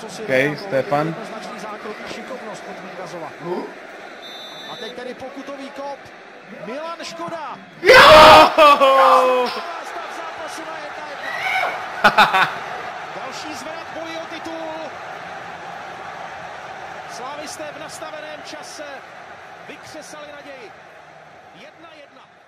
OK, Stefan. Šikovnost od Mingazova. A teď tady pokutový kop. Milan Škoda. Jo! Stav zápasu na 1-1. Další zvrat boji o titul. Slávisté v nastaveném čase vykřesali naději. 1-1.